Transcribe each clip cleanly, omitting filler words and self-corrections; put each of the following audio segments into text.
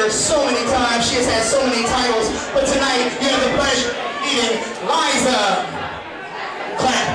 her so many times. She has had so many titles. But tonight, you have the pleasure of meeting Liza. Clap.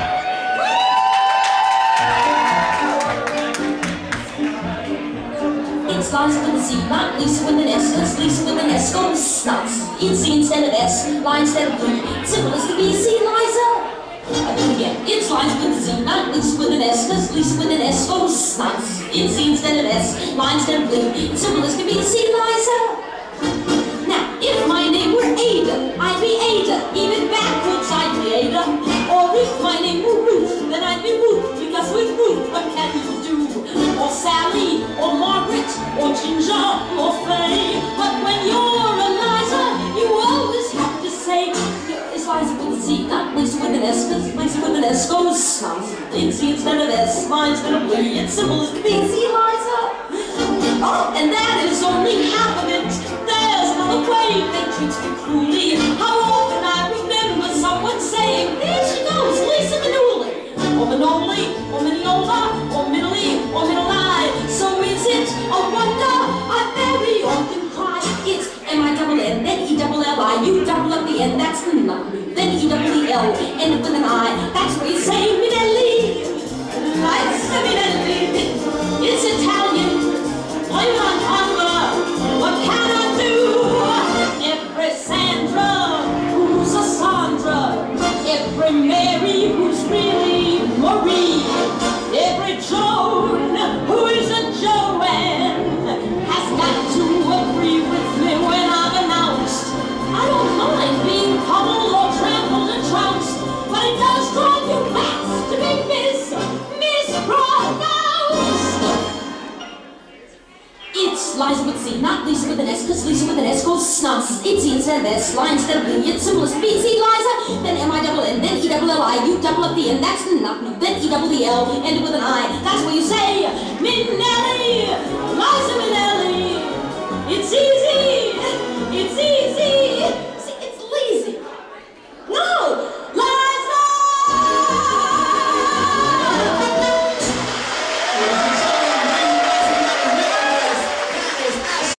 It's Liza with a Z, not Lisa with an S. It's Lisa with an S, go to snuts. It's Z instead of S, line instead of blue. Simple as can be, see Liza? I do it again. It's Liza with a Z, not Lisa with an S. It's Lisa with an S, go to snuts. It's Z instead of S, line instead of blue. Simple as can be, see Liza? Now, if my name were Ada, I'd be Ada. Even backwards, I'd be Ada. Or if my name were Ruth, then I'd be Ruth. Because with Ruth, what can you do? Or Sally, or Margaret, or Ginger, or Faye. But when you're Eliza, you always have to say, it's Liza with a Z, not Lisa with an S, because Lisa with an S goes snuts. It's Z instead of S, mine instead of B. It's simple as can be, see, Liza? Oh, and that is only half of it. There's another way they treat me cruelly. How often I remember someone saying, there she goes, Lisa Manuli. Or Manoli, or Miniola, or Middly, or Middle-I. So is it a wonder I very often cry? It's M-I-double-N, then E-double-L-I. You double up the N, that's not me. Then E-double-E-L, end with an I. That's where you say Minelli. Liza Minelli. It's Italian. I'm on hunger. What can I do? Every Sandra who's a Sandra. Every Mary who's really Marie. Every Joan who is a Joanne has got to agree with me when I've announced I don't mind being pummeled or trampled and trounced, but it does drive you nuts to be mispronounced. It's Liza with Z, not Lisa with an S, because Lisa with an S goes snuts. It's Z instead of S, line instead of B. It's simple as B, see Liza? Then M-I-double-N, then E-double-L-I. You double up the N, that's not me. Then E-double-E-L, end with an I. That's what you say, Minelli, Liza Minelli.